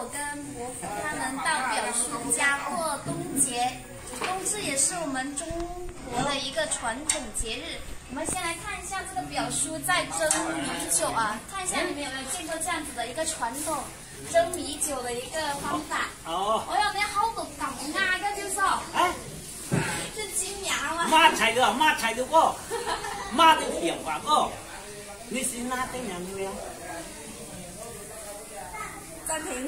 我跟伯父他们到表叔家过冬节。冬至也是我们中国的一个传统节日。我们先来看一下这个表叔在蒸米酒啊，看一下你们有没有见过这样子的一个传统蒸米酒的一个方法。哦。我有啲好到咁啱嘅招數。哎。这金牙嘛。 抹柴的個，抹的變化個，你是哪的人嘅？ 暫停。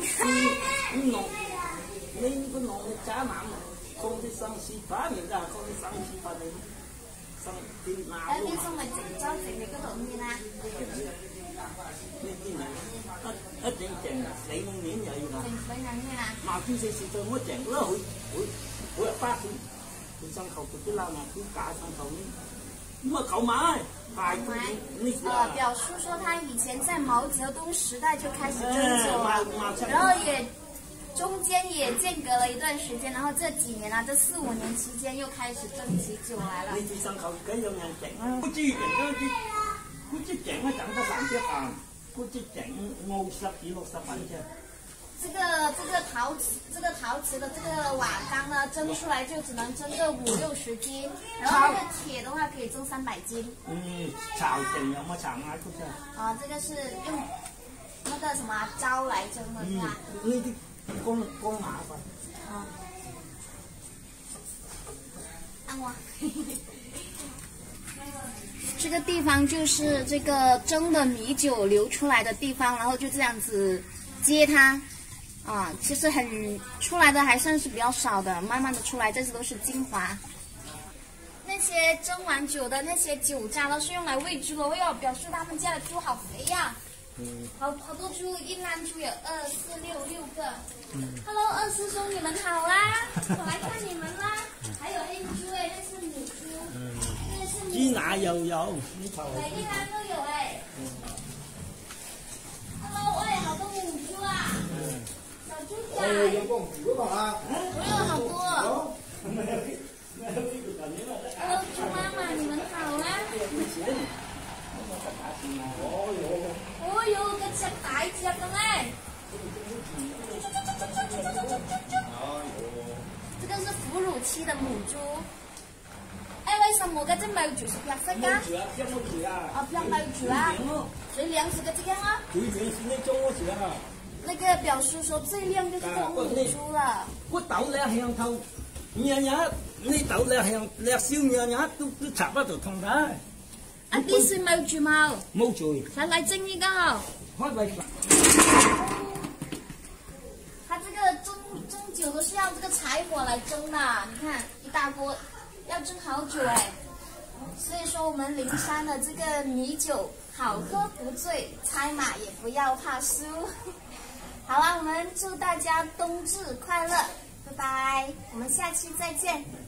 你個農嘅渣男，講啲生事法面㗎，講啲生事法你生啲哪？ 啲餸咪整咗整你嗰度面啊？ 呢啲人一整4-5年又要啦。 整4-5年啊？ 嘛啲食到我整啦，佢又發佢生頭佢啲啦嘛，佢假生頭呢，咁啊購買。 表叔說他以前在毛澤東時代就開始蒸酒了，然後中間也間隔了一段時間，然後這幾年啊，這4-5年期間又開始蒸起酒來了。 你上頭幾樣人整啊？嗰支整嗰支整啊，整得3隻啊，嗰支整50幾60蚊啫。 這個陶瓷的這個瓦缸呢，蒸出來就只能蒸個50-60斤，然後那個鐵的話可以蒸300斤。 炒整有冇炒賣出嚟？ 啊，這個是用那個什麼膠來蒸的，是吧？ 呢啲光麻煩。 啊。按我。這個地方就是這個蒸的米酒流出來的地方，然後就這樣子接它。啊，其實出來的還算是比較少的，慢慢的出來，這些都是精華。那些蒸完酒的那些酒渣都是用來餵豬的。哎呦，表叔他們家的豬好肥呀！好多豬，一籃豬有2、4、6個。Hello， 二師兄，你們好啦！我來看你們啦。還有黑豬哎，那是母豬。那是母豬。 豬乸又有， 每一籃都有哎。Hello， 喂，好多母豬啊！ 有公主嘛啊！ 我有好多。Hello， 猪媽媽，你們好啦！哦喲，嗰隻大隻嘅咩？這個是哺乳期的母豬。哎，為什麼嗰隻毛就是白色㗎？哦，偏毛豬啊！最靚是個這樣啊？ 最靚是那種我覺得。 那個表叔說最靚就是公母豬了。 我豆咧向頭，你豆咧向咧燒日都插喺度痛㗎。 啊，啲是毛豬毛。 冇做。 才來蒸一個。 開胃。 它這個蒸酒都是要這個柴火來蒸的，你看一大鍋，要蒸好久哎。所以說我們靈山的這個米酒好喝不醉，猜碼也不要怕輸。好了，我們祝大家冬至快樂，拜拜，我們下期再見。